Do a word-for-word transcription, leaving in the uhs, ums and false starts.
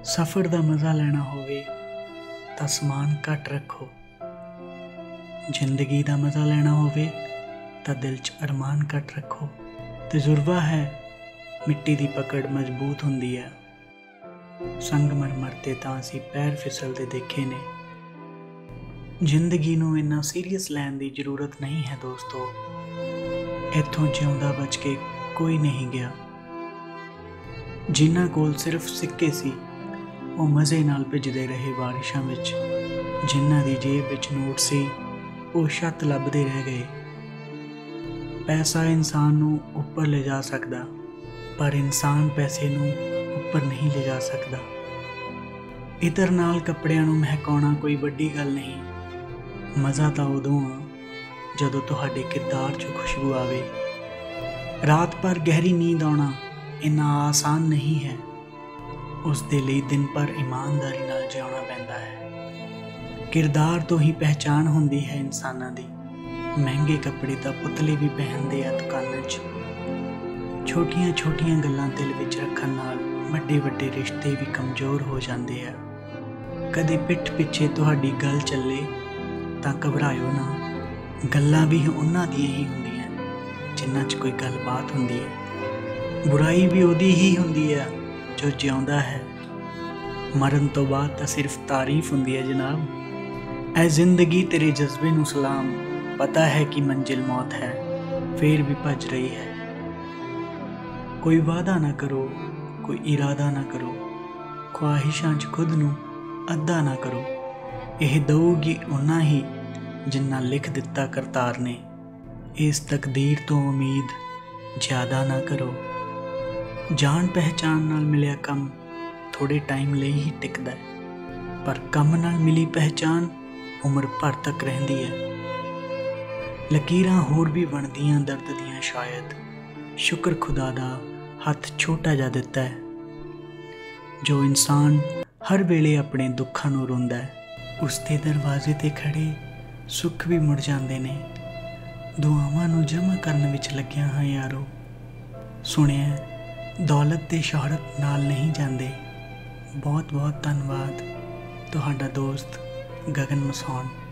सफ़र दा मज़ा लेना होवे तां समान घट रखो। जिंदगी दा मज़ा लेना होवे तां दिल च अरमान घट रखो। तजुर्बा है मिट्टी दी पकड़ मजबूत हुंदी है। संगमरमर ते तां असीं पैर फिसलदे देखे ने। जिंदगी नूं इन्ना सीरियस लैण दी जरूरत नहीं है दोस्तों। इत्थों जिउंदा बच के कोई नहीं गया। जिन्हां कोल सिर्फ सिक्के सी ਉਹ ਮਜ਼ੇ ਨਾਲ ਭਿੱਜਦੇ ਰਹੇ ਬਾਰਿਸ਼ਾਂ ਵਿੱਚ। ਜਿਨ੍ਹਾਂ ਦੀ ਜੇਬ ਵਿੱਚ ਨੋਟ ਸੀ ਉਹ ਛੱਤ ਲੱਭਦੇ ਰਹਿ ਗਏ। ਪੈਸਾ ਇਨਸਾਨ ਨੂੰ ਉੱਪਰ ਲੈ ਜਾ ਸਕਦਾ, ਪਰ ਇਨਸਾਨ ਪੈਸੇ ਨੂੰ ਉੱਪਰ ਨਹੀਂ ਲੈ ਜਾ ਸਕਦਾ। ਇਤਰ ਨਾਲ ਕੱਪੜਿਆਂ ਨੂੰ ਮਹਿਕਾਉਣਾ ਕੋਈ ਵੱਡੀ ਗੱਲ ਨਹੀਂ। ਮਜ਼ਾ ਤਾਂ ਉਦੋਂ ਆ ਜਦੋਂ ਤੁਹਾਡੇ ਕਿਰਦਾਰ 'ਚੋਂ ਖੁਸ਼ਬੂ ਆਵੇ। ਰਾਤ ਭਰ ਗਹਿਰੀ ਨੀਂਦ ਆਉਣਾ ਇੰਨਾ ਆਸਾਨ ਨਹੀਂ ਹੈ। ਉਸ ਦੇ ਲਈ ਦਿਨ ਭਰ ਇਮਾਨਦਾਰੀ ਨਾਲ ਜਿਉਣਾ ਪੈਂਦਾ ਹੈ। ਕਿਰਦਾਰ ਤੋਂ ਹੀ ਪਹਿਚਾਣ ਹੁੰਦੀ ਹੈ ਇਨਸਾਨਾਂ ਦੀ। ਮਹਿੰਗੇ ਕੱਪੜੇ ਤਾਂ ਪੁਤਲੇ ਵੀ ਪਹਿਨਦੇ ਆ ਦੁਕਾਨਾਂ 'ਚ। ਛੋਟੀਆਂ ਛੋਟੀਆਂ ਗੱਲਾਂ ਦਿਲ ਵਿੱਚ ਰੱਖਣ ਨਾਲ ਵੱਡੇ ਵੱਡੇ ਰਿਸ਼ਤੇ ਵੀ ਕਮਜ਼ੋਰ ਹੋ ਜਾਂਦੇ ਆ। ਕਦੇ ਪਿੱਠ ਪਿੱਛੇ ਤੁਹਾਡੀ ਗੱਲ ਚੱਲੇ ਤਾਂ ਘਬਰਾਇਓ ਨਾ। ਗੱਲਾਂ ਵੀ ਉਹਨਾਂ ਦੀਆਂ ਹੀ ਹੁੰਦੀਆਂ ਜਿਨ੍ਹਾਂ 'ਚ ਕੋਈ ਗੱਲਬਾਤ ਹੁੰਦੀ ਹੈ। ਬੁਰਾਈ ਵੀ ਉਹਦੀ ਹੀ ਹੁੰਦੀ ਆ जो जिउंदा है। मरन तो बाद तो सिर्फ तारीफ हुंदी है जनाब। ऐ जिंदगी तेरे जज्बे नूं सलाम। पता है कि मंजिल मौत है फिर भी भज रही है। कोई वादा ना करो, कोई इरादा ना करो। ख्वाहिशां च खुद नूं अद्धा ना करो। यह दऊगी उन्ना ही जिन्ना लिख दिता करतार ने। इस तकदीर तो उम्मीद ज़्यादा ना करो। जान पहचान नाल मिलिया कम थोड़े टाइम लिए ही टिकदा है, पर कम नाल मिली पहचान उम्र भर तक रहिंदी है। लकीरां होर भी बनदियां दर्द दियां शायद। शुक्र खुदा दा हथ छोटा जा दिता है। जो इंसान हर वेले अपने दुखां नूं रोंदा है उसके दरवाजे ते खड़े सुख भी मुड़ जांदे ने। दुआवां नूं जमा करन विच लग्गिया हां यारो। सुनिया दौलत ते शोहरत नाल नहीं जांदे। बहुत बहुत धन्नवाद। तुहाडा दोस्त गगन मसौन।